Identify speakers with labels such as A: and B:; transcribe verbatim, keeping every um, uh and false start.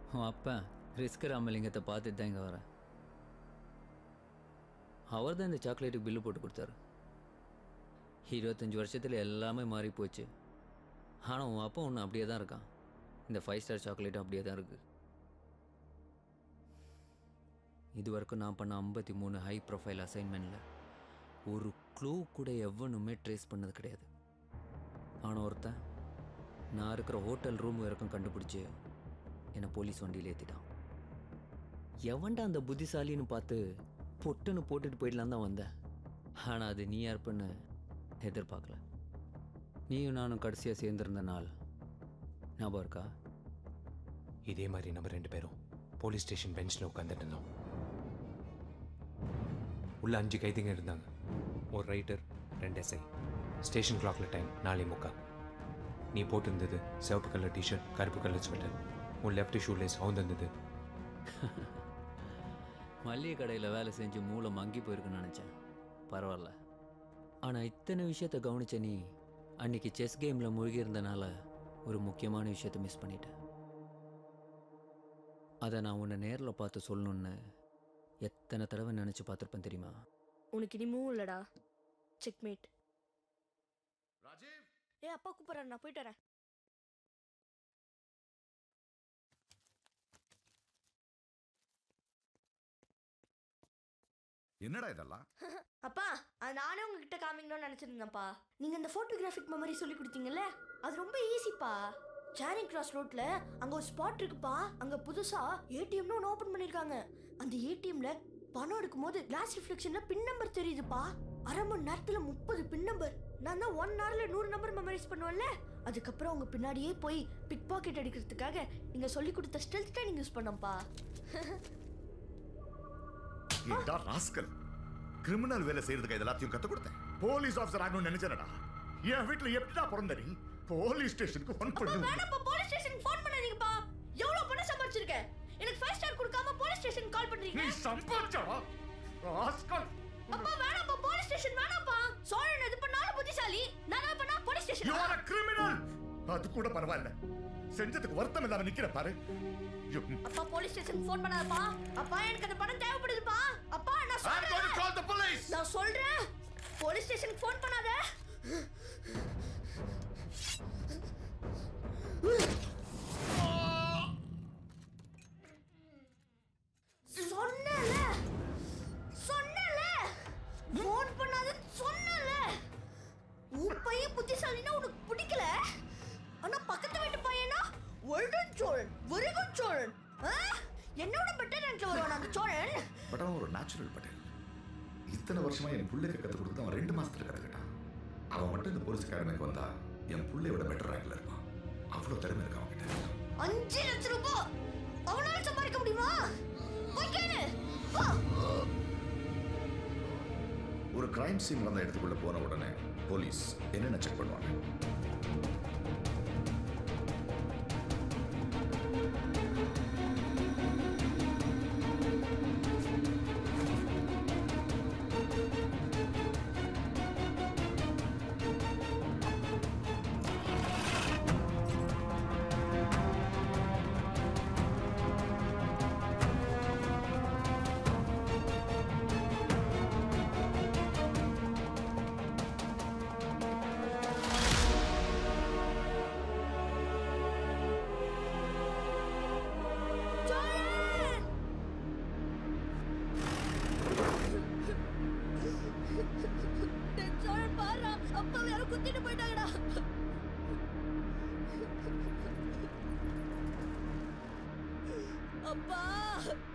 A: உன் அப்பா ரிஸ்க் ராமலிங்கத்தை பார்த்துட்டு தான் இங்கே வரேன். அவர் தான் இந்த சாக்லேட்டுக்கு பில்லு போட்டு கொடுத்தாரு. இருபத்தஞ்சி வருஷத்தில் எல்லாமே மாறி போச்சு. ஆனால் உன் அப்பா ஒன்று அப்படியே தான் இருக்கான். இந்த ஃபைவ் ஸ்டார் சாக்லேட்டும் அப்படியே தான் இருக்குது. இது வரைக்கும் நான் பண்ண ஐம்பத்தி மூணு ஹை ப்ரொஃபைல் அசைன்மெண்ட்டில் ஒரு க்ளூ கூட எவனுமே ட்ரேஸ் பண்ணது கிடையாது. ஆனால் ஒருத்தன் நான் இருக்கிற ஹோட்டல் ரூம் வரைக்கும் கண்டுபிடிச்சி என்னை போலீஸ் வண்டியில் ஏற்றிட்டான். எவன்டா அந்த புத்திசாலின்னு பார்த்து பொட்டுன்னு போட்டுட்டு போயிடலாம் தான் வந்தேன். ஆனால் அது நீ யாருப்புன்னு எதிர்பார்க்கல. நீயும் நானும் கடைசியாக சேர்ந்துருந்த நாள் ஞாபகம் இருக்கா?
B: இதே மாதிரி நம்ம ரெண்டு பேரும் போலீஸ் ஸ்டேஷன் பெஞ்சில் உட்காந்துட்டு இருந்தோம். உள்ள அஞ்சு கைதிங்க இருந்தாங்க. ஒரு ரைட்டர், ரெண்டு எஸ்ஐ. ஸ்டேஷன் கிளாக்ல டைம் நாலே முக்கா. நீ போட்டிருந்தது சிவப்பு கலர் டிஷர்ட், கருப்பு கலர் ஸ்வெட்டர். உன் லெஃப்ட் ஷூ லேஸ் அவுந்திருந்தது.
A: மல்லிகை கடையில் வேலை செஞ்சு மூளை மங்கி போயிருக்குன்னு நினச்சேன். பரவாயில்ல. ஆனால் இத்தனை விஷயத்தை கவனிச்ச நீ அன்னைக்கு செஸ் கேமில் மூழ்கி இருந்தனால ஒரு முக்கியமான விஷயத்தை மிஸ் பண்ணிட்டேன். அதை நான் உன்னை நேரில் பார்த்து சொல்லணுன்னு எத்தனை தடவை நினச்சி பார்த்துருப்பேன் தெரியுமா?
C: உனக்கு இனி மூவ் இல்லடா. செக்மேட்.
D: ராஜீவ்,
C: ஏ அப்பா கூப்பிட்றேன், நான் போயிட்டு வரேன்.
D: என்னடா இதெல்லாம்?
C: அப்பா, அது நானே உங்ககிட்ட காமிக்கணும்னு நினச்சிருந்தேன்ப்பா. நீங்கள் இந்த ஃபோட்டோகிராஃபிக் மெமரி சொல்லி கொடுத்தீங்கல்ல, அது ரொம்ப ஈஸிப்பா. சேரிங் கிராஸ் ரோட்ல அங்கே ஒரு ஸ்பாட் இருக்குப்பா. அங்கே புதுசாக ஏடிஎம்னு ஒன்று ஓப்பன் பண்ணியிருக்காங்க. அந்த ஏடிஎம்ல பணம் எடுக்கும்போது கிளாஸ் ரிஃப்ளெக்ஷன்ல பின் நம்பர் தெரியுதுப்பா. அரை மணி நேரத்தில் முப்பது பின் நம்பர். நான் தான் ஒன் ஹவர்ல நூறு நம்பர் மெமரைஸ் பண்ணுவேன்ல. அதுக்கப்புறம் அவங்க பின்னாடியே போய் பிக் பாக்கெட் அடிக்கிறதுக்காக நீங்கள் சொல்லி கொடுத்த ஸ்டெல்த் ட்ரைனிங் யூஸ் பண்ணப்பா.
D: ஏடா ராஸ்கல், கிரிமினல் வேலை செய்யறதுக்கு எல்லாத்தையும் கத்து கொடுத்தேன். போலீஸ் ஆஃபீஸர் ஆகணும்னு நினைச்சேனடா. என் வீட்டுல எப்படிடா பிறந்த நீ? போலீஸ் ஸ்டேஷனுக்கு ஃபோன் பண்ணு.
C: வேணாப்பா, போலீஸ் ஸ்டேஷனுக்கு ஃபோன் பண்ணாதீங்கப்பா. எவ்வளவு பணம் சம்பாதிச்சிருக்கேன். எனக்கு ஃபைவ் ஸ்டார் கொடுக்காம போலீஸ் ஸ்டேஷனுக்கு கால் பண்றீங்க.
D: நீ சம்பாதிச்சடா ராஸ்கல்.
C: அப்பா வேணாப்பா, போலீஸ் ஸ்டேஷன் வேணாப்பா. சோழன் எது பண்ணாலும் புத்திசாலி, நான் பண்ணா police station.
D: You are a criminal. அது கூட பரவாயில்ல, செஞ்சதுக்கு வருத்தம் இல்லாம நிக்கிற பாரு.
C: அப்பா போலீஸ் ஸ்டேஷனுக்கு ஃபோன் பண்ணாதப்பா. அப்பா எனக்கு அந்த பணம் தேவைப்படுதுப்பா. அப்பா நான் சொல்றேன்.
D: I'm going to call the police.
C: நான் சொல்றேன், போலீஸ் ஸ்டேஷனுக்கு ஃபோன் பண்ணாத. சொன்னல சொன்னல ஃபோன் பண்ணாத சொன்னல. உன் பையன் புத்திசாலினா உனக்கு பிடிக்கல. ஆனா பக்கத்து வீட்டு பையனா ஒல்டன் சோழன், வெரிகுட் சோழன். என்னோட பெட்டர் என்று வருவான் அந்த சோழன்.
D: பட் அவன் ஒரு நேச்சுரல் பட்டேல். இத்தனை வருஷமா என் பிள்ளைக்கு கற்றுக் கொடுத்து அவன் ரெண்டு மாசத்துல கற்றுக்கிட்டான். அவன் மட்டும் இந்த போலீஸ் அகாடமிக்கு வந்தா என் பிள்ளையோட பெட்டர் ரேங்க்ல இருப்பான். அவ்வளவு திறமை இருக்கு அவன் கிட்ட. அஞ்சு
C: லட்சம் ரூபாய் அவனால சம்பாதிக்க முடியுமா?
D: ஒரு கிரைம் சீன் வந்த இடத்துக்குள்ள போன உடனே போலீஸ் என்னென்ன செக் பண்ணுவாங்க?
C: அப்பா